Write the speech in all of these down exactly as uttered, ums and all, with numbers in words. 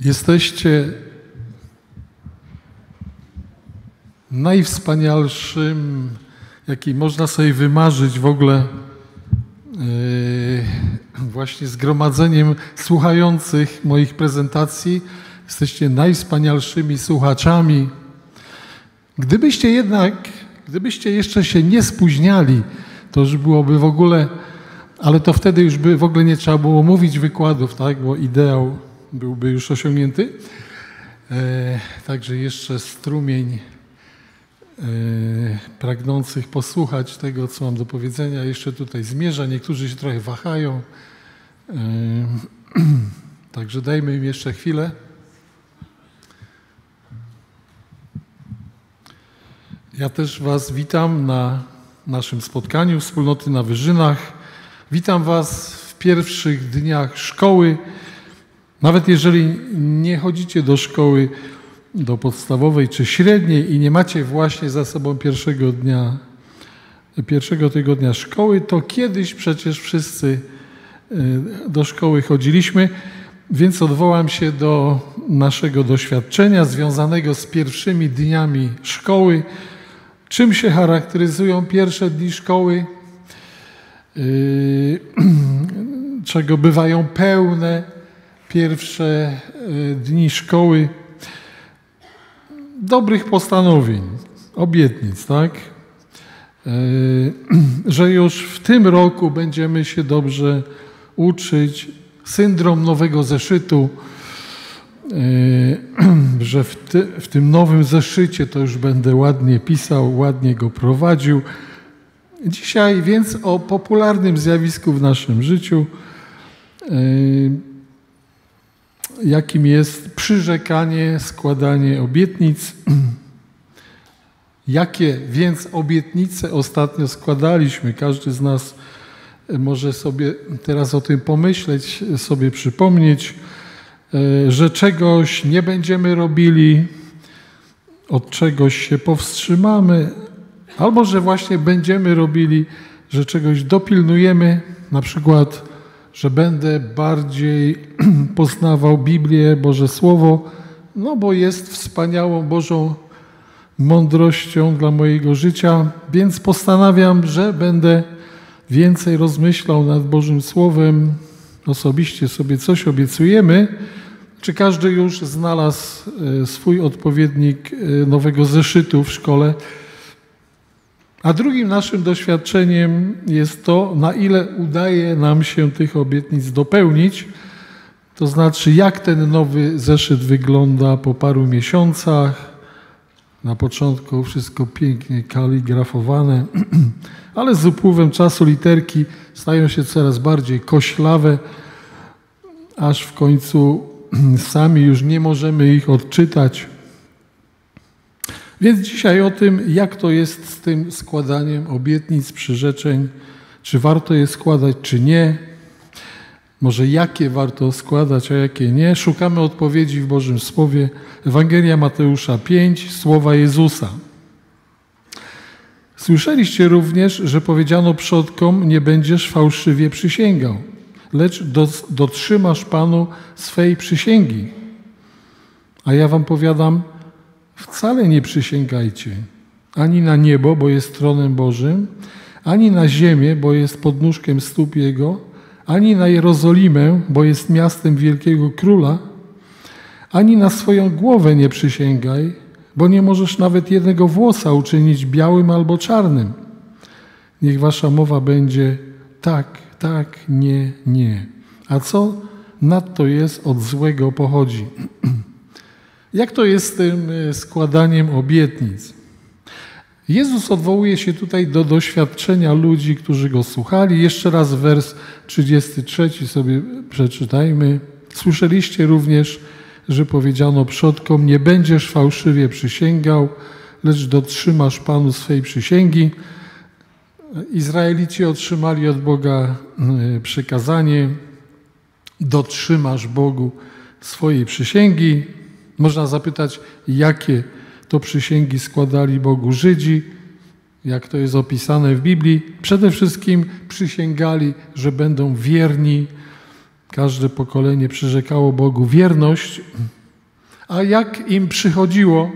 Jesteście najwspanialszym, jaki można sobie wymarzyć w ogóle yy, właśnie zgromadzeniem słuchających moich prezentacji. Jesteście najwspanialszymi słuchaczami. Gdybyście jednak, gdybyście jeszcze się nie spóźniali, to już byłoby w ogóle, ale to wtedy już by w ogóle nie trzeba było mówić wykładów, tak, bo ideał byłby już osiągnięty. E, także jeszcze strumień e, pragnących posłuchać tego, co mam do powiedzenia, jeszcze tutaj zmierza. Niektórzy się trochę wahają. E, także dajmy im jeszcze chwilę. Ja też Was witam na naszym spotkaniu Wspólnoty na Wyżynach. Witam Was w pierwszych dniach szkoły. Nawet jeżeli nie chodzicie do szkoły, do podstawowej czy średniej i nie macie właśnie za sobą pierwszego dnia, pierwszego tygodnia szkoły, to kiedyś przecież wszyscy do szkoły chodziliśmy, więc odwołam się do naszego doświadczenia związanego z pierwszymi dniami szkoły. Czym się charakteryzują pierwsze dni szkoły? Yy, czego bywają pełne pierwsze dni szkoły? Dobrych postanowień, obietnic, tak? Yy, że już w tym roku będziemy się dobrze uczyć. Syndrom nowego zeszytu, yy, że w, ty, w tym nowym zeszycie to już będę ładnie pisał, ładnie go prowadził. Dzisiaj więc o popularnym zjawisku w naszym życiu, yy, jakim jest przyrzekanie, składanie obietnic. Jakie więc obietnice ostatnio składaliśmy? Każdy z nas może sobie teraz o tym pomyśleć, sobie przypomnieć, że czegoś nie będziemy robili, od czegoś się powstrzymamy, albo że właśnie będziemy robili, że czegoś dopilnujemy, na przykład, że będę bardziej poznawał Biblię, Boże Słowo, no bo jest wspaniałą Bożą mądrością dla mojego życia, więc postanawiam, że będę więcej rozmyślał nad Bożym Słowem. Osobiście sobie coś obiecujemy. Czy każdy już znalazł swój odpowiednik nowego zeszytu w szkole? A drugim naszym doświadczeniem jest to, na ile udaje nam się tych obietnic dopełnić. To znaczy, jak ten nowy zeszyt wygląda po paru miesiącach. Na początku wszystko pięknie kaligrafowane, ale z upływem czasu literki stają się coraz bardziej koślawe, aż w końcu sami już nie możemy ich odczytać. Więc dzisiaj o tym, jak to jest z tym składaniem obietnic, przyrzeczeń, czy warto je składać, czy nie. Może jakie warto składać, a jakie nie. Szukamy odpowiedzi w Bożym Słowie. Ewangelia Mateusza pięć, słowa Jezusa. Słyszeliście również, że powiedziano przodkom, nie będziesz fałszywie przysięgał, lecz dotrzymasz Panu swej przysięgi. A ja wam powiadam, wcale nie przysięgajcie, ani na niebo, bo jest tronem Bożym, ani na ziemię, bo jest podnóżkiem stóp Jego, ani na Jerozolimę, bo jest miastem wielkiego króla, ani na swoją głowę nie przysięgaj, bo nie możesz nawet jednego włosa uczynić białym albo czarnym. Niech wasza mowa będzie tak, tak, nie, nie. A co nadto jest, od złego pochodzi. Jak to jest z tym składaniem obietnic? Jezus odwołuje się tutaj do doświadczenia ludzi, którzy Go słuchali. Jeszcze raz wers trzydziesty trzeci sobie przeczytajmy. Słyszeliście również, że powiedziano przodkom, nie będziesz fałszywie przysięgał, lecz dotrzymasz Panu swej przysięgi. Izraelici otrzymali od Boga przykazanie, dotrzymasz Bogu swojej przysięgi. Można zapytać, jakie to przysięgi składali Bogu Żydzi, jak to jest opisane w Biblii. Przede wszystkim przysięgali, że będą wierni Każde pokolenie przyrzekało Bogu wierność, a jak im przychodziło,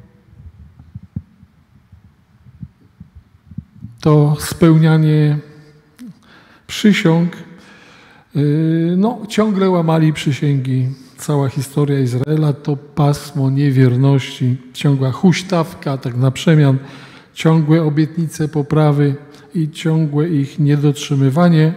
to spełnianie przysiąg, no ciągle łamali przysięgi. Cała historia Izraela to pasmo niewierności, ciągła huśtawka, tak na przemian, ciągłe obietnice poprawy i ciągłe ich niedotrzymywanie.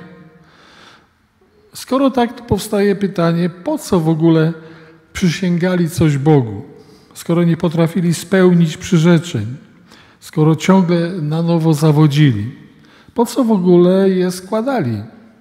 Skoro tak, to powstaje pytanie, po co w ogóle przysięgali coś Bogu, skoro nie potrafili spełnić przyrzeczeń, skoro ciągle na nowo zawodzili, po co w ogóle je składali?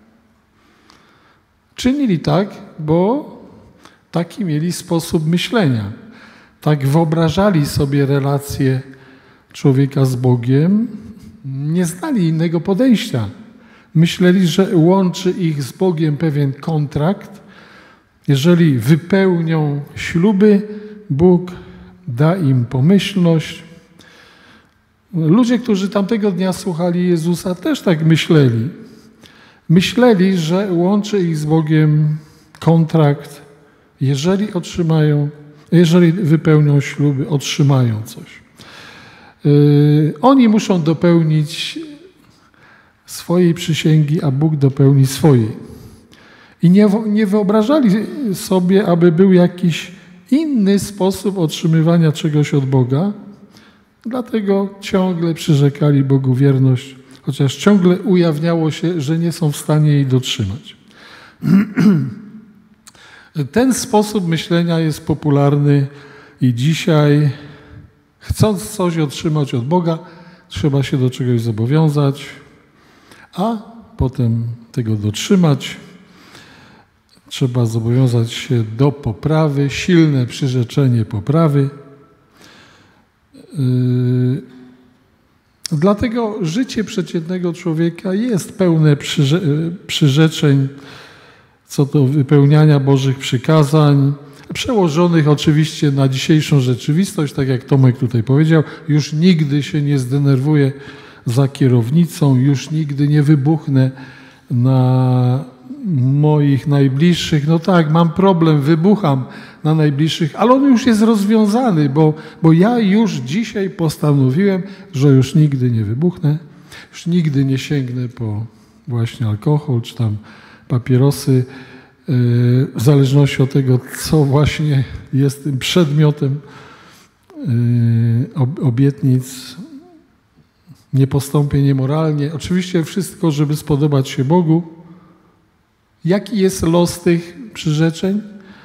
Czynili tak, bo taki mieli sposób myślenia. Tak wyobrażali sobie relacje człowieka z Bogiem, nie znali innego podejścia. Myśleli, że łączy ich z Bogiem pewien kontrakt. Jeżeli wypełnią śluby, Bóg da im pomyślność. Ludzie, którzy tamtego dnia słuchali Jezusa, też tak myśleli. Myśleli, że łączy ich z Bogiem kontrakt. Jeżeli otrzymają, jeżeli wypełnią śluby, otrzymają coś. Yy, oni muszą dopełnić swojej przysięgi, a Bóg dopełni swojej. I nie, nie wyobrażali sobie, aby był jakiś inny sposób otrzymywania czegoś od Boga, dlatego ciągle przyrzekali Bogu wierność, chociaż ciągle ujawniało się, że nie są w stanie jej dotrzymać. Ten sposób myślenia jest popularny i dzisiaj, chcąc coś otrzymać od Boga, trzeba się do czegoś zobowiązać, a potem tego dotrzymać. Trzeba zobowiązać się do poprawy, silne przyrzeczenie poprawy. Yy, dlatego życie przeciętnego człowieka jest pełne przyrze przyrzeczeń co do wypełniania Bożych przykazań, przełożonych oczywiście na dzisiejszą rzeczywistość, tak jak Tomek tutaj powiedział, już nigdy się nie zdenerwuję za kierownicą, już nigdy nie wybuchnę na moich najbliższych. No tak, mam problem, wybucham na najbliższych, ale on już jest rozwiązany, bo, bo ja już dzisiaj postanowiłem, że już nigdy nie wybuchnę, już nigdy nie sięgnę po właśnie alkohol czy tam papierosy, w zależności od tego, co właśnie jest tym przedmiotem obietnic. Nie postąpię niemoralnie. Oczywiście wszystko, żeby spodobać się Bogu. Jaki jest los tych przyrzeczeń?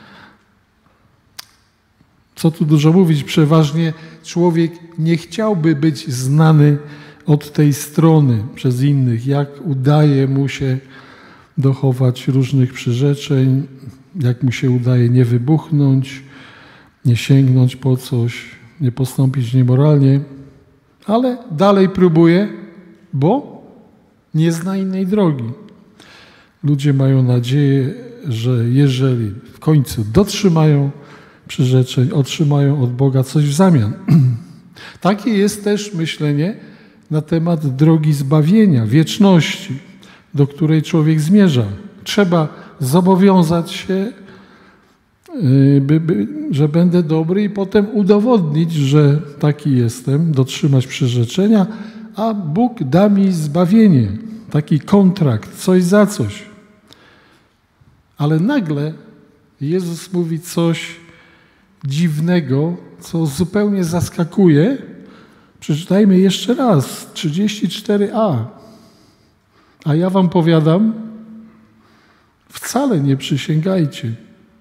Co tu dużo mówić? Przeważnie człowiek nie chciałby być znany od tej strony przez innych, jak udaje mu się dochować różnych przyrzeczeń, jak mu się udaje nie wybuchnąć, nie sięgnąć po coś, nie postąpić niemoralnie, ale dalej próbuje, bo nie zna innej drogi. Ludzie mają nadzieję, że jeżeli w końcu dotrzymają przyrzeczeń, otrzymają od Boga coś w zamian. Takie jest też myślenie na temat drogi zbawienia, wieczności, do której człowiek zmierza. Trzeba zobowiązać się, by, by, że będę dobry i potem udowodnić, że taki jestem, dotrzymać przyrzeczenia, a Bóg da mi zbawienie, taki kontrakt, coś za coś. Ale nagle Jezus mówi coś dziwnego, co zupełnie zaskakuje. Przeczytajmy jeszcze raz, trzydzieści cztery a. A ja wam powiadam, wcale nie przysięgajcie.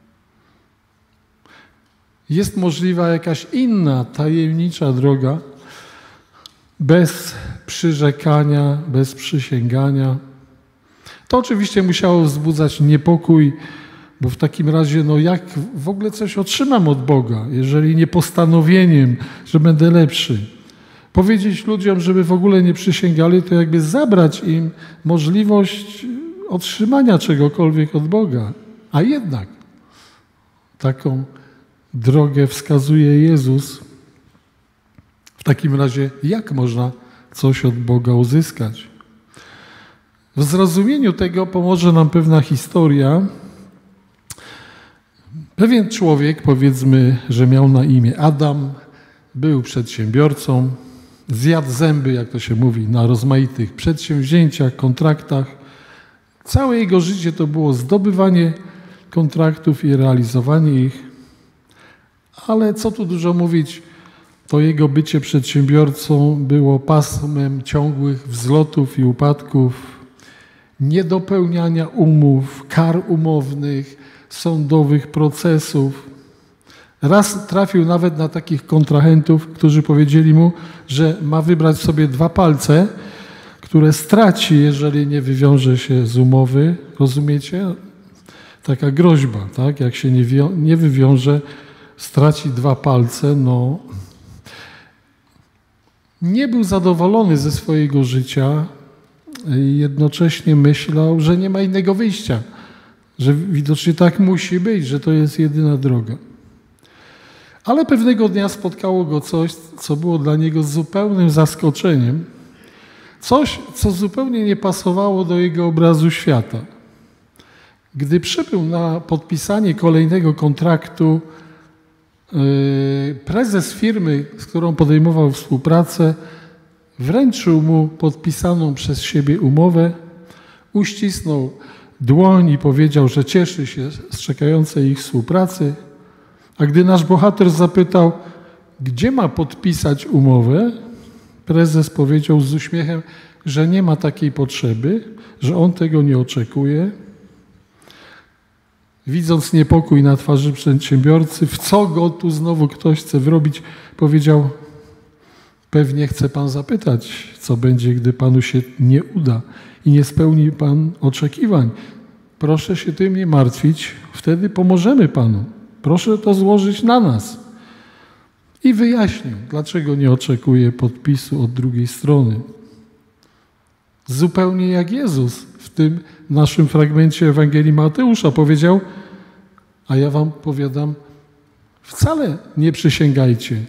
Jest możliwa jakaś inna, tajemnicza droga, bez przyrzekania, bez przysięgania. To oczywiście musiało wzbudzać niepokój, bo w takim razie, no jak w ogóle coś otrzymam od Boga, jeżeli nie postanowieniem, że będę lepszy. Powiedzieć ludziom, żeby w ogóle nie przysięgali, to jakby zabrać im możliwość otrzymania czegokolwiek od Boga. A jednak taką drogę wskazuje Jezus. W takim razie jak można coś od Boga uzyskać? W zrozumieniu tego pomoże nam pewna historia Pewien człowiek, powiedzmy, że miał na imię Adam, był przedsiębiorcą, zjadł zęby, jak to się mówi, na rozmaitych przedsięwzięciach, kontraktach. Całe jego życie to było zdobywanie kontraktów i realizowanie ich. Ale co tu dużo mówić, to jego bycie przedsiębiorcą było pasmem ciągłych wzlotów i upadków, niedopełniania umów, kar umownych, sądowych procesów. Raz trafił nawet na takich kontrahentów, którzy powiedzieli mu, że ma wybrać sobie dwa palce, które straci, jeżeli nie wywiąże się z umowy. Rozumiecie? Taka groźba, tak? Jak się nie, wią- nie wywiąże, straci dwa palce, no... Nie był zadowolony ze swojego życia i jednocześnie myślał, że nie ma innego wyjścia, że widocznie tak musi być, że to jest jedyna droga. Ale pewnego dnia spotkało go coś, co było dla niego zupełnym zaskoczeniem. Coś, co zupełnie nie pasowało do jego obrazu świata. Gdy przybył na podpisanie kolejnego kontraktu, prezes firmy, z którą podejmował współpracę, wręczył mu podpisaną przez siebie umowę, uścisnął dłoń i powiedział, że cieszy się z czekającej ich współpracy. A gdy nasz bohater zapytał, gdzie ma podpisać umowę, prezes powiedział z uśmiechem, że nie ma takiej potrzeby, że on tego nie oczekuje. Widząc niepokój na twarzy przedsiębiorcy, w co go tu znowu ktoś chce wrobić, powiedział, pewnie chce pan zapytać, co będzie, gdy panu się nie uda i nie spełni pan oczekiwań. Proszę się tym nie martwić, wtedy pomożemy panu. Proszę to złożyć na nas. I wyjaśnił, dlaczego nie oczekuje podpisu od drugiej strony. Zupełnie jak Jezus w tym naszym fragmencie Ewangelii Mateusza powiedział, a ja wam powiadam, wcale nie przysięgajcie.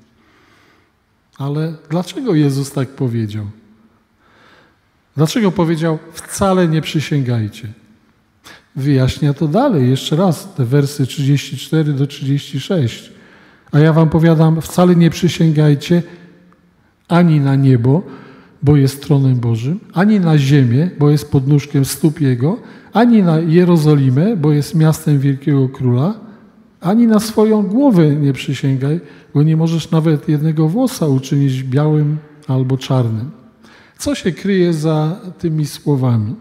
Ale dlaczego Jezus tak powiedział? Dlaczego powiedział, wcale nie przysięgajcie? Wyjaśnia to dalej, jeszcze raz, te wersy trzydzieści cztery do trzydziestu sześciu. A ja wam powiadam, wcale nie przysięgajcie ani na niebo, bo jest tronem Bożym, ani na ziemię, bo jest podnóżkiem stóp Jego, ani na Jerozolimę, bo jest miastem wielkiego króla, ani na swoją głowę nie przysięgaj, bo nie możesz nawet jednego włosa uczynić białym albo czarnym. Co się kryje za tymi słowami?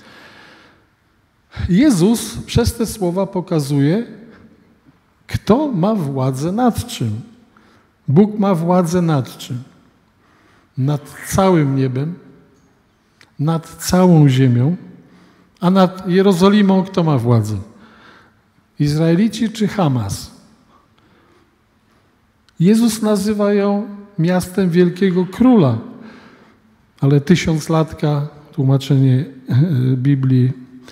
Jezus przez te słowa pokazuje, kto ma władzę nad czym. Bóg ma władzę nad czym? Nad całym niebem, nad całą ziemią, a nad Jerozolimą kto ma władzę? Izraelici czy Hamas? Jezus nazywa ją miastem wielkiego króla, ale tysiąclatka, tłumaczenie Biblii,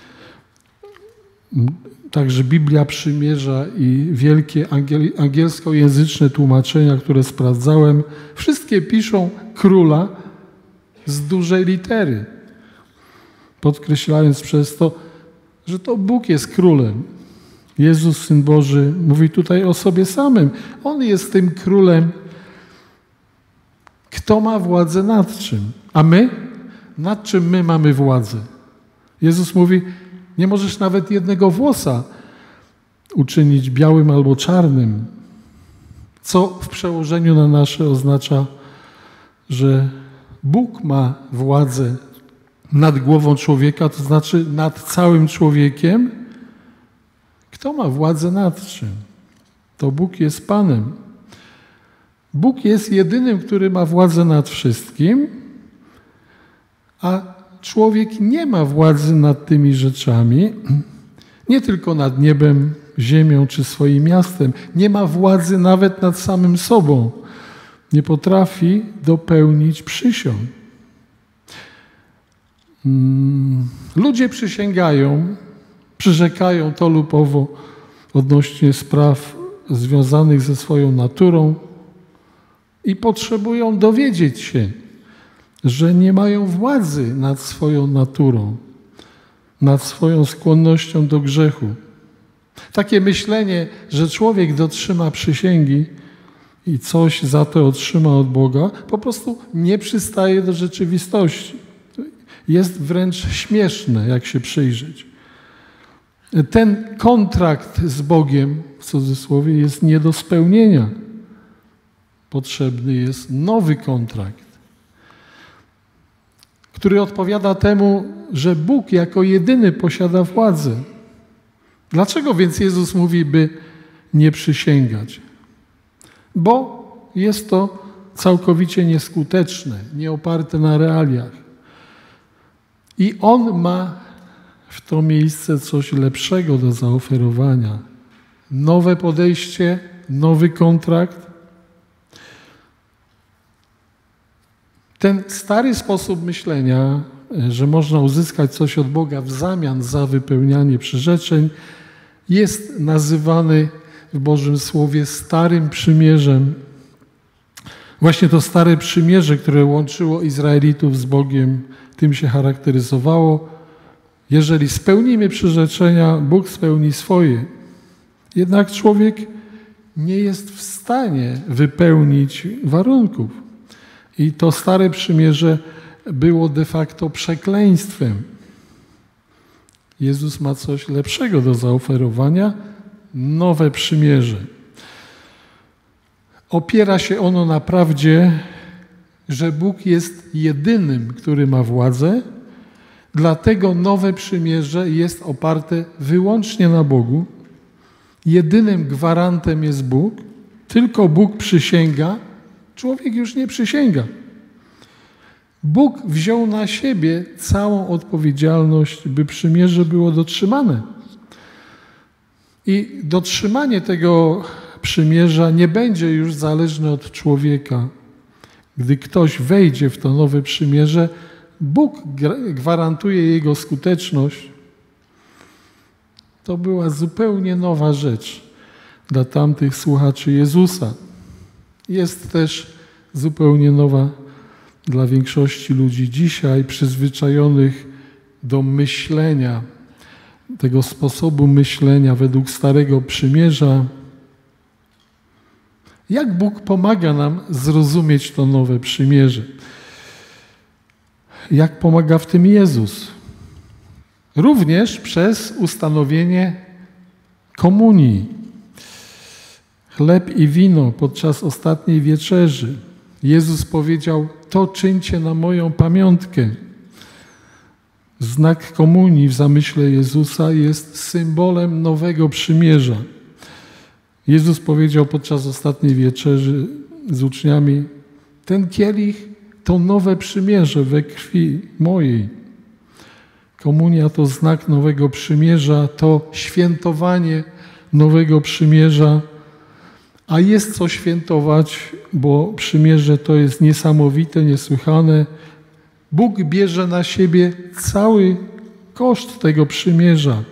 także Biblia Przymierza i wielkie angiel, angielskojęzyczne tłumaczenia, które sprawdzałem, wszystkie piszą króla z dużej litery, podkreślając przez to, że to Bóg jest królem. Jezus, Syn Boży, mówi tutaj o sobie samym. On jest tym królem. Kto ma władzę nad czym? A my? Nad czym my mamy władzę? Jezus mówi, nie możesz nawet jednego włosa uczynić białym albo czarnym, co w przełożeniu na nasze oznacza, że Bóg ma władzę nad głową człowieka, to znaczy nad całym człowiekiem. Kto ma władzę nad czym? To Bóg jest Panem. Bóg jest jedynym, który ma władzę nad wszystkim, a człowiek nie ma władzy nad tymi rzeczami, nie tylko nad niebem, ziemią czy swoim miastem. Nie ma władzy nawet nad samym sobą. Nie potrafi dopełnić przysiąg. Ludzie przysięgają, przyrzekają to lub owo odnośnie spraw związanych ze swoją naturą i potrzebują dowiedzieć się, że nie mają władzy nad swoją naturą, nad swoją skłonnością do grzechu. Takie myślenie, że człowiek dotrzyma przysięgi i coś za to otrzyma od Boga, po prostu nie przystaje do rzeczywistości. Jest wręcz śmieszne, jak się przyjrzeć. Ten kontrakt z Bogiem, w cudzysłowie, jest nie do spełnienia. Potrzebny jest nowy kontrakt, który odpowiada temu, że Bóg jako jedyny posiada władzę. Dlaczego więc Jezus mówi, by nie przysięgać? Bo jest to całkowicie nieskuteczne, nieoparte na realiach. I On ma w to miejsce coś lepszego do zaoferowania. Nowe podejście, nowy kontrakt. Ten stary sposób myślenia, że można uzyskać coś od Boga w zamian za wypełnianie przyrzeczeń, jest nazywany w Bożym Słowie Starym Przymierzem. Właśnie to Stare Przymierze, które łączyło Izraelitów z Bogiem, tym się charakteryzowało. Jeżeli spełnimy przyrzeczenia, Bóg spełni swoje. Jednak człowiek nie jest w stanie wypełnić warunków. I to Stare Przymierze było de facto przekleństwem. Jezus ma coś lepszego do zaoferowania, nowe przymierze. Opiera się ono na prawdzie, że Bóg jest jedynym, który ma władzę, dlatego nowe przymierze jest oparte wyłącznie na Bogu. Jedynym gwarantem jest Bóg, tylko Bóg przysięga, człowiek już nie przysięga. Bóg wziął na siebie całą odpowiedzialność, by przymierze było dotrzymane. I dotrzymanie tego przymierza nie będzie już zależne od człowieka. Gdy ktoś wejdzie w to nowe przymierze, Bóg gwarantuje jego skuteczność. To była zupełnie nowa rzecz dla tamtych słuchaczy Jezusa. Jest też zupełnie nowa dla większości ludzi dzisiaj, przyzwyczajonych do myślenia, tego sposobu myślenia według Starego Przymierza. Jak Bóg pomaga nam zrozumieć to nowe przymierze? Jak pomaga w tym Jezus? Również przez ustanowienie komunii. Chleb i wino podczas ostatniej wieczerzy. Jezus powiedział, to czyńcie na moją pamiątkę. Znak komunii w zamyśle Jezusa jest symbolem nowego przymierza. Jezus powiedział podczas ostatniej wieczerzy z uczniami, ten kielich to nowe przymierze we krwi mojej. Komunia to znak nowego przymierza, to świętowanie nowego przymierza, a jest co świętować, bo przymierze to jest niesamowite, niesłychane. Bóg bierze na siebie cały koszt tego przymierza.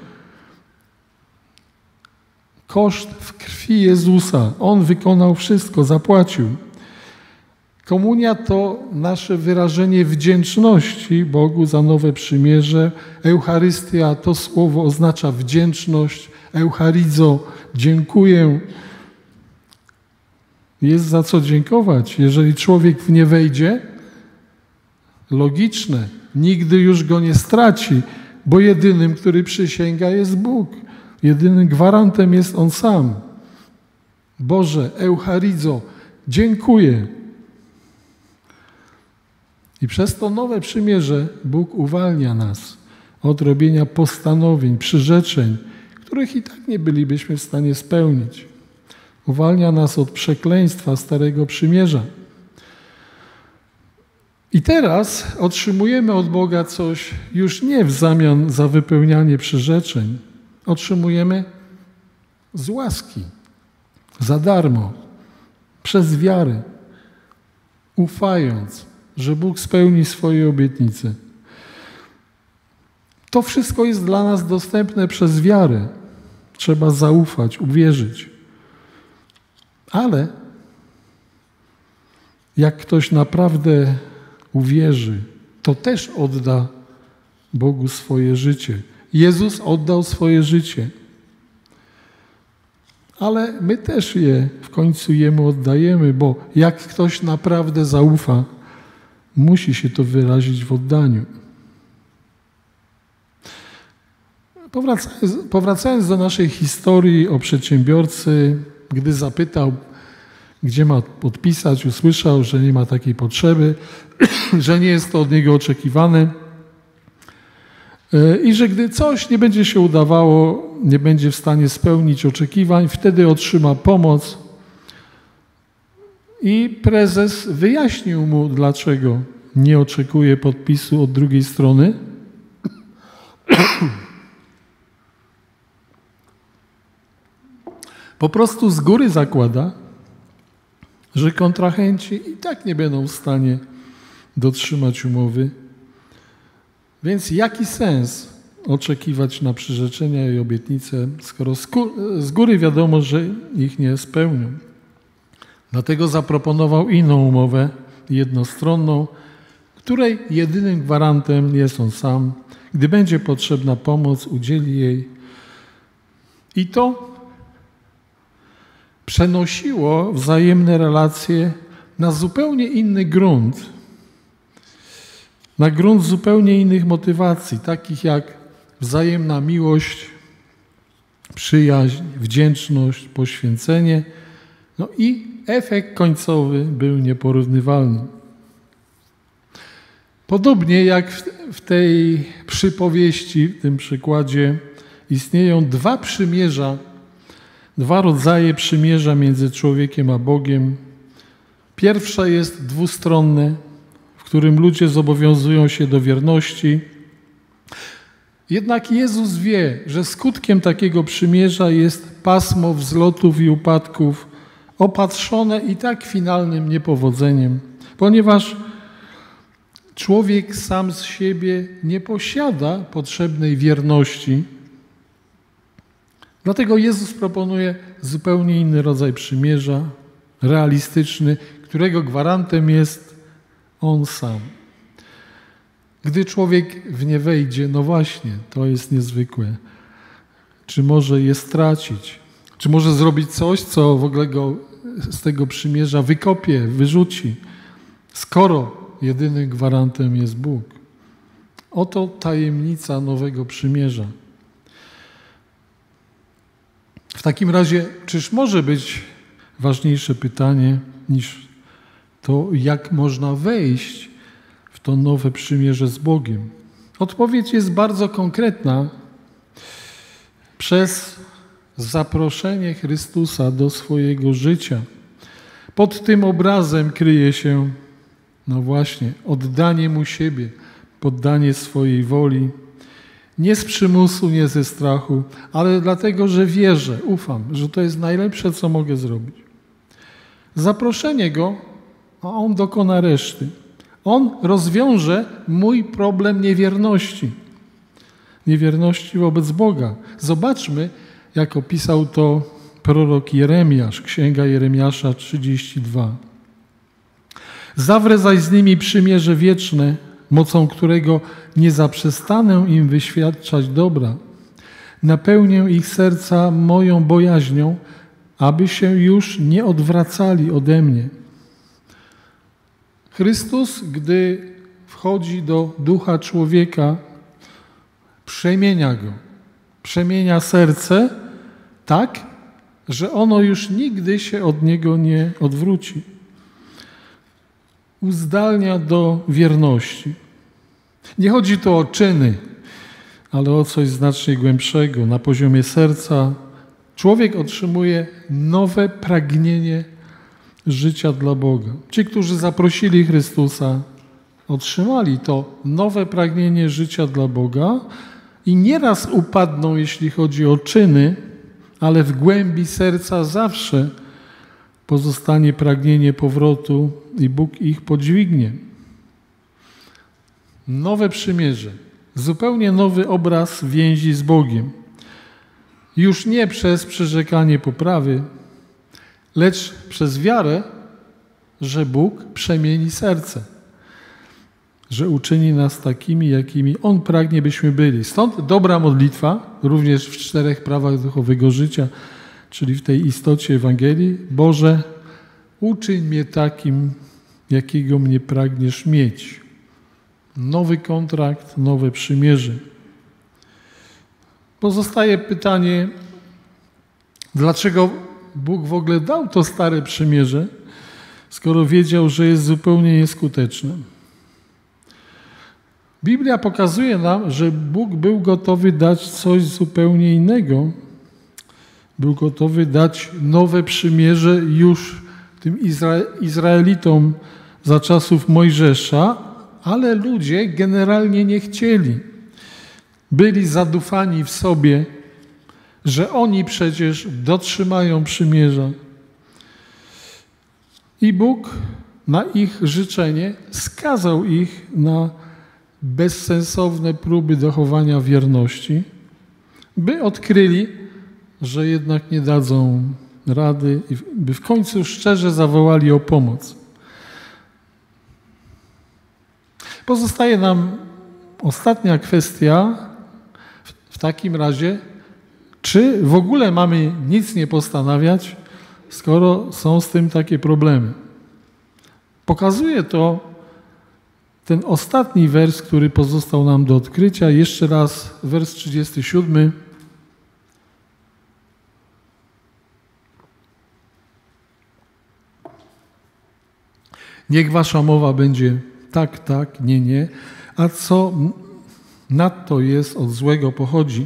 Koszt w krwi Jezusa. On wykonał wszystko, zapłacił. Komunia to nasze wyrażenie wdzięczności Bogu za nowe przymierze. Eucharystia to słowo oznacza wdzięczność. Eucharizo, dziękuję. Jest za co dziękować. Jeżeli człowiek w nie wejdzie, logiczne, nigdy już go nie straci, bo jedynym, który przysięga, jest Bóg. Jedynym gwarantem jest On sam. Boże, Eucharizo, dziękuję. I przez to nowe przymierze Bóg uwalnia nas od robienia postanowień, przyrzeczeń, których i tak nie bylibyśmy w stanie spełnić. Uwalnia nas od przekleństwa Starego Przymierza. I teraz otrzymujemy od Boga coś już nie w zamian za wypełnianie przyrzeczeń. Otrzymujemy z łaski, za darmo, przez wiarę, ufając, że Bóg spełni swoje obietnice. To wszystko jest dla nas dostępne przez wiarę. Trzeba zaufać, uwierzyć. Ale jak ktoś naprawdę uwierzy, to też odda Bogu swoje życie. Jezus oddał swoje życie. ale my też je w końcu Jemu oddajemy, bo jak ktoś naprawdę zaufa, musi się to wyrazić w oddaniu. Powracając, powracając do naszej historii o przedsiębiorcy, gdy zapytał, gdzie ma podpisać, usłyszał, że nie ma takiej potrzeby, że nie jest to od niego oczekiwane i że gdy coś nie będzie się udawało, nie będzie w stanie spełnić oczekiwań, wtedy otrzyma pomoc. I prezes wyjaśnił mu, dlaczego nie oczekuje podpisu od drugiej strony. Po prostu z góry zakłada, że kontrahenci i tak nie będą w stanie dotrzymać umowy. Więc jaki sens oczekiwać na przyrzeczenia i obietnice, skoro z góry wiadomo, że ich nie spełnią? Dlatego zaproponował inną umowę, jednostronną, której jedynym gwarantem jest on sam. Gdy będzie potrzebna pomoc, udzieli jej. I to przenosiło wzajemne relacje na zupełnie inny grunt, na grunt zupełnie innych motywacji, takich jak wzajemna miłość, przyjaźń, wdzięczność, poświęcenie. No i efekt końcowy był nieporównywalny. Podobnie jak w tej przypowieści, w tym przykładzie, istnieją dwa przymierza, dwa rodzaje przymierza między człowiekiem a Bogiem. Pierwsze jest dwustronne, w którym ludzie zobowiązują się do wierności. Jednak Jezus wie, że skutkiem takiego przymierza jest pasmo wzlotów i upadków, opatrzone i tak finalnym niepowodzeniem, ponieważ człowiek sam z siebie nie posiada potrzebnej wierności. Dlatego Jezus proponuje zupełnie inny rodzaj przymierza, realistyczny, którego gwarantem jest On sam. Gdy człowiek w nie wejdzie, no właśnie, to jest niezwykłe. Czy może je stracić? Czy może zrobić coś, co w ogóle go z tego przymierza wykopie, wyrzuci, skoro jedynym gwarantem jest Bóg? Oto tajemnica nowego przymierza. W takim razie, czyż może być ważniejsze pytanie niż to, jak można wejść w to nowe przymierze z Bogiem? Odpowiedź jest bardzo konkretna. Przez zaproszenie Chrystusa do swojego życia. Pod tym obrazem kryje się, no właśnie, oddanie Mu siebie, poddanie swojej woli. Nie z przymusu, nie ze strachu, ale dlatego, że wierzę, ufam, że to jest najlepsze, co mogę zrobić. Zaproszenie Go, a On dokona reszty. On rozwiąże mój problem niewierności. Niewierności wobec Boga. Zobaczmy, jak opisał to prorok Jeremiasz, Księga Jeremiasza trzydzieści dwa. Zawrę zaś z nimi przymierze wieczne, mocą którego nie zaprzestanę im wyświadczać dobra. Napełnię ich serca moją bojaźnią, aby się już nie odwracali ode mnie. Chrystus, gdy wchodzi do ducha człowieka, przemienia go, przemienia serce tak, że ono już nigdy się od niego nie odwróci. Uzdalnia do wierności. Nie chodzi tu o czyny, ale o coś znacznie głębszego. Na poziomie serca człowiek otrzymuje nowe pragnienie życia dla Boga. Ci, którzy zaprosili Chrystusa, otrzymali to nowe pragnienie życia dla Boga i nieraz upadną, jeśli chodzi o czyny, ale w głębi serca zawsze pozostanie pragnienie powrotu i Bóg ich podźwignie. Nowe przymierze, zupełnie nowy obraz więzi z Bogiem. Już nie przez przyrzekanie poprawy, lecz przez wiarę, że Bóg przemieni serce, że uczyni nas takimi, jakimi On pragnie, byśmy byli. Stąd dobra modlitwa, również w czterech prawach duchowego życia, czyli w tej istocie Ewangelii: Boże, uczyń mnie takim, jakiego mnie pragniesz mieć. Nowy kontrakt, nowe przymierze. Pozostaje pytanie, dlaczego Bóg w ogóle dał to stare przymierze, skoro wiedział, że jest zupełnie nieskuteczne. Biblia pokazuje nam, że Bóg był gotowy dać coś zupełnie innego. Był gotowy dać nowe przymierze już tym Izra- Izraelitom za czasów Mojżesza, ale ludzie generalnie nie chcieli. Byli zadufani w sobie, że oni przecież dotrzymają przymierza. I Bóg na ich życzenie skazał ich na bezsensowne próby dochowania wierności, by odkryli, że jednak nie dadzą rady i by w końcu szczerze zawołali o pomoc. Pozostaje nam ostatnia kwestia w takim razie, czy w ogóle mamy nic nie postanawiać, skoro są z tym takie problemy. Pokazuje to ten ostatni wers, który pozostał nam do odkrycia. Jeszcze raz wers trzydziesty siódmy. Niech wasza mowa będzie tak, tak, nie, nie, a co nadto jest od złego pochodzi.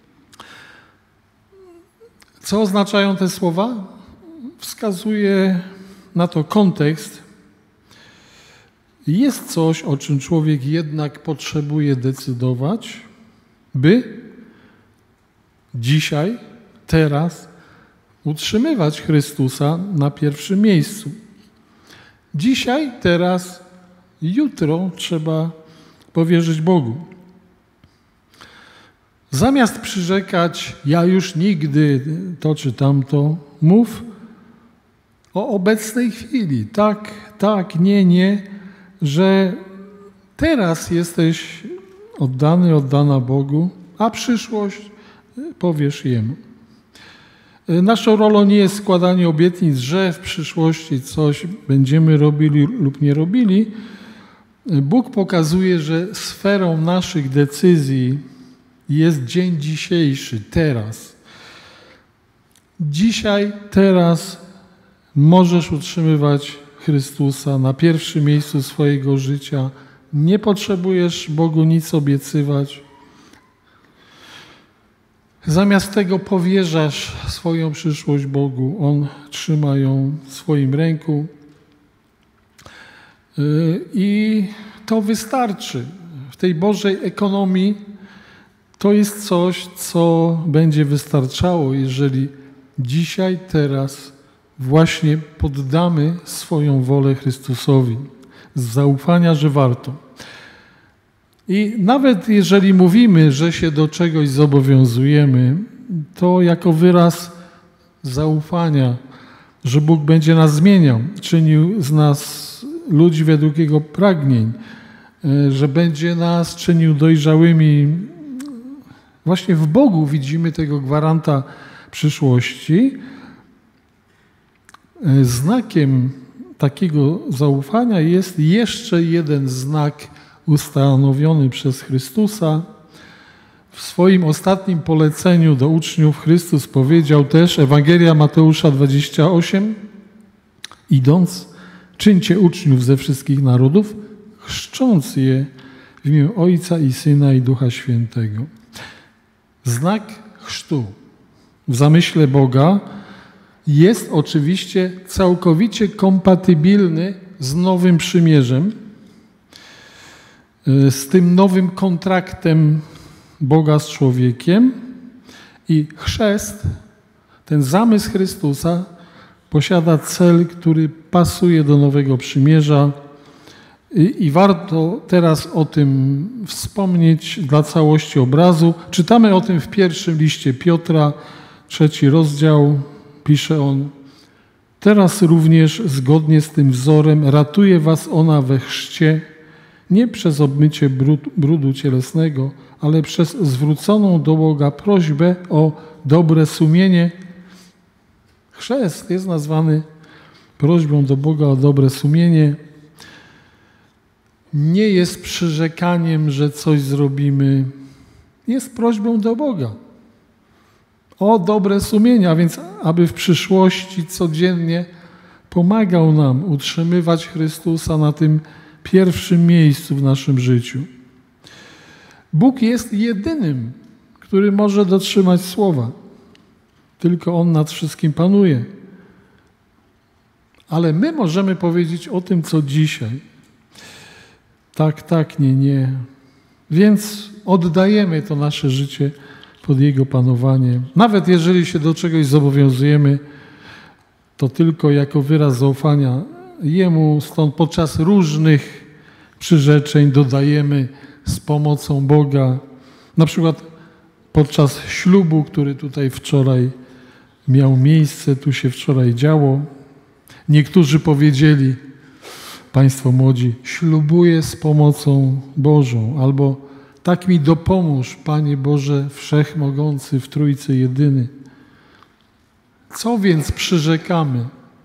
Co oznaczają te słowa? Wskazuje na to kontekst. Jest coś, o czym człowiek jednak potrzebuje decydować, by dzisiaj, teraz utrzymywać Chrystusa na pierwszym miejscu. Dzisiaj, teraz, jutro trzeba powierzyć Bogu. Zamiast przyrzekać, ja już nigdy to czy tamto, mów o obecnej chwili. Tak, tak, nie, nie, że teraz jesteś oddany, oddana Bogu, a przyszłość powiesz Jemu. Naszą rolą nie jest składanie obietnic, że w przyszłości coś będziemy robili lub nie robili. Bóg pokazuje, że sferą naszych decyzji jest dzień dzisiejszy, teraz. Dzisiaj, teraz możesz utrzymywać Chrystusa na pierwszym miejscu swojego życia. Nie potrzebujesz Bogu nic obiecywać. Zamiast tego powierzasz swoją przyszłość Bogu. On trzyma ją w swoim ręku. I to wystarczy. W tej Bożej ekonomii to jest coś, co będzie wystarczało, jeżeli dzisiaj, teraz właśnie poddamy swoją wolę Chrystusowi z zaufania, że warto. I nawet jeżeli mówimy, że się do czegoś zobowiązujemy, to jako wyraz zaufania, że Bóg będzie nas zmieniał, czynił z nas ludzi według Jego pragnień, że będzie nas czynił dojrzałymi. Właśnie w Bogu widzimy tego gwaranta przyszłości. Znakiem takiego zaufania jest jeszcze jeden znak ustanowiony przez Chrystusa. W swoim ostatnim poleceniu do uczniów Chrystus powiedział też, Ewangelia Mateusza dwadzieścia osiem, idąc, czyńcie uczniów ze wszystkich narodów, chrzcząc je w imię Ojca i Syna i Ducha Świętego. Znak chrztu w zamyśle Boga jest oczywiście całkowicie kompatybilny z nowym przymierzem, z tym nowym kontraktem Boga z człowiekiem i chrzest, ten zamysł Chrystusa posiada cel, który pasuje do nowego przymierza i, i warto teraz o tym wspomnieć dla całości obrazu. Czytamy o tym w pierwszym liście Piotra, trzeci rozdział, pisze on: teraz również zgodnie z tym wzorem ratuje was ona we chrzcie, nie przez obmycie brud, brudu cielesnego, ale przez zwróconą do Boga prośbę o dobre sumienie Chrzest jest nazwany prośbą do Boga o dobre sumienie. Nie jest przyrzekaniem, że coś zrobimy. Jest prośbą do Boga o dobre sumienie, a więc aby w przyszłości codziennie pomagał nam utrzymywać Chrystusa na tym pierwszym miejscu w naszym życiu. Bóg jest jedynym, który może dotrzymać słowa. Tylko On nad wszystkim panuje. Ale my możemy powiedzieć o tym, co dzisiaj. Tak, tak, nie, nie. Więc oddajemy to nasze życie pod Jego panowanie. Nawet jeżeli się do czegoś zobowiązujemy, to tylko jako wyraz zaufania Jemu. Stąd podczas różnych przyrzeczeń dodajemy z pomocą Boga. Na przykład podczas ślubu, który tutaj wczoraj miał miejsce, tu się wczoraj działo. Niektórzy powiedzieli, Państwo młodzi, ślubuję z pomocą Bożą, albo tak mi dopomóż, Panie Boże Wszechmogący w Trójcy Jedyny. Co więc przyrzekamy?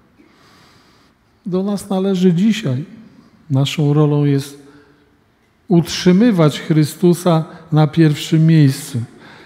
Do nas należy dzisiaj. Naszą rolą jest utrzymywać Chrystusa na pierwszym miejscu.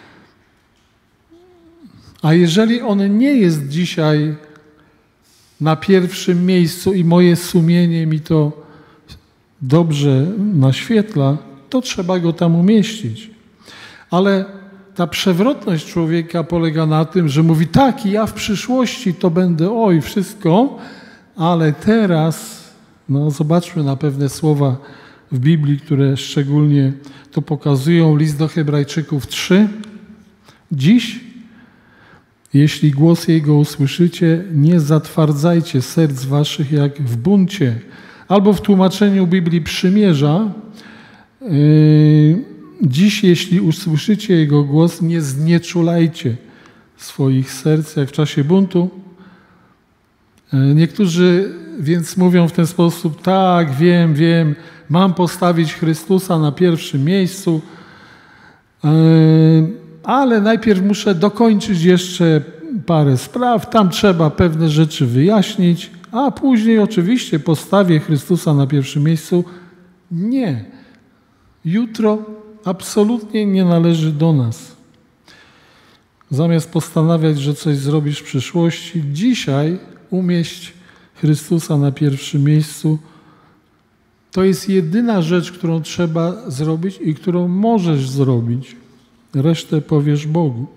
A jeżeli On nie jest dzisiaj na pierwszym miejscu i moje sumienie mi to dobrze naświetla, to trzeba Go tam umieścić. Ale ta przewrotność człowieka polega na tym, że mówi tak, ja w przyszłości to będę, oj, wszystko, ale teraz, no zobaczmy na pewne słowa w Biblii, które szczególnie to pokazują. List do Hebrajczyków trzy. Dziś, jeśli głos Jego usłyszycie, nie zatwardzajcie serc waszych jak w buncie. Albo w tłumaczeniu Biblii Przymierza, yy, dziś, jeśli usłyszycie Jego głos, nie znieczulajcie swoich serc jak w czasie buntu. Yy, niektórzy więc mówią w ten sposób, tak, wiem, wiem, mam postawić Chrystusa na pierwszym miejscu, yy, ale najpierw muszę dokończyć jeszcze parę spraw, tam trzeba pewne rzeczy wyjaśnić, a później oczywiście postawię Chrystusa na pierwszym miejscu. Nie. Jutro absolutnie nie należy do nas. Zamiast postanawiać, że coś zrobisz w przyszłości, dzisiaj umieść Chrystusa na pierwszym miejscu. To jest jedyna rzecz, którą trzeba zrobić i którą możesz zrobić. Resztę powiesz Bogu.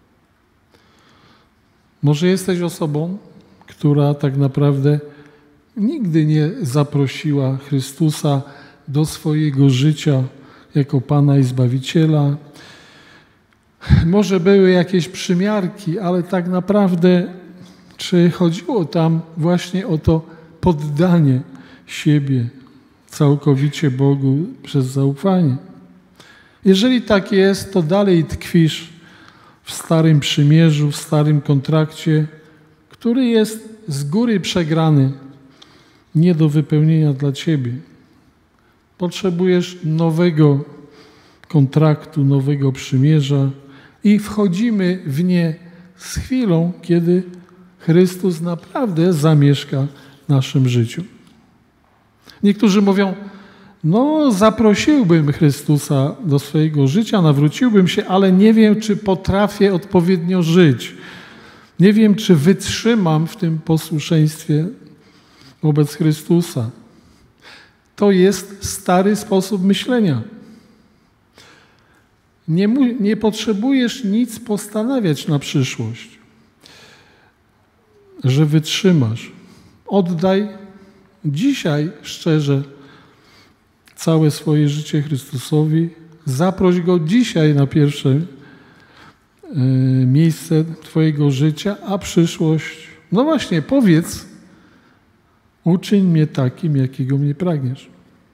Może jesteś osobą, która tak naprawdę nigdy nie zaprosiła Chrystusa do swojego życia jako Pana i Zbawiciela. Może były jakieś przymiarki, ale tak naprawdę czy chodziło tam właśnie o to poddanie siebie całkowicie Bogu przez zaufanie? Jeżeli tak jest, to dalej tkwisz w starym przymierzu, w starym kontrakcie, który jest z góry przegrany, nie do wypełnienia dla ciebie. Potrzebujesz nowego kontraktu, nowego przymierza i wchodzimy w nie z chwilą, kiedy Chrystus naprawdę zamieszka w naszym życiu. Niektórzy mówią, no zaprosiłbym Chrystusa do swojego życia, nawróciłbym się, ale nie wiem, czy potrafię odpowiednio żyć. Nie wiem, czy wytrzymam w tym posłuszeństwie wobec Chrystusa. To jest stary sposób myślenia. Nie, nie potrzebujesz nic postanawiać na przyszłość, że wytrzymasz. Oddaj dzisiaj szczerze całe swoje życie Chrystusowi. Zaproś Go dzisiaj na pierwsze y, miejsce Twojego życia, a przyszłość, no właśnie, powiedz, uczyń mnie takim, jakiego mnie pragniesz.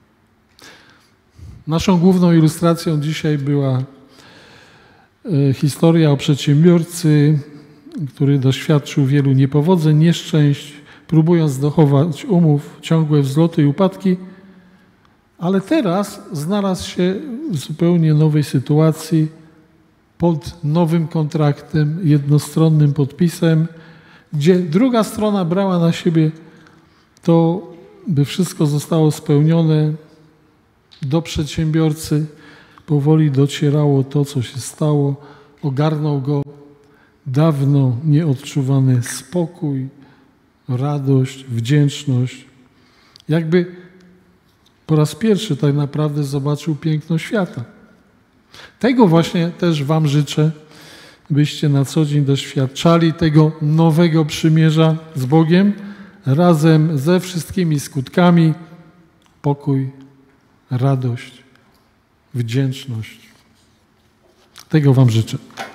Naszą główną ilustracją dzisiaj była y, historia o przedsiębiorcy, który doświadczył wielu niepowodzeń, nieszczęść, próbując dochować umów, ciągłe wzloty i upadki, ale teraz znalazł się w zupełnie nowej sytuacji, pod nowym kontraktem, jednostronnym podpisem, gdzie druga strona brała na siebie to, by wszystko zostało spełnione, do przedsiębiorcy powoli docierało to, co się stało, ogarnął go dawno nieodczuwany spokój, radość, wdzięczność. Jakby po raz pierwszy tak naprawdę zobaczył piękno świata. Tego właśnie też wam życzę, byście na co dzień doświadczali tego nowego przymierza z Bogiem, razem ze wszystkimi skutkami, pokój, radość, wdzięczność. Tego wam życzę.